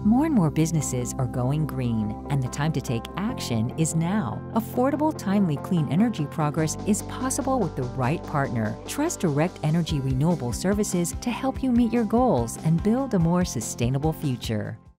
More and more businesses are going green, and the time to take action is now. Affordable, timely, clean energy progress is possible with the right partner. Trust Direct Energy Renewable Services to help you meet your goals and build a more sustainable future.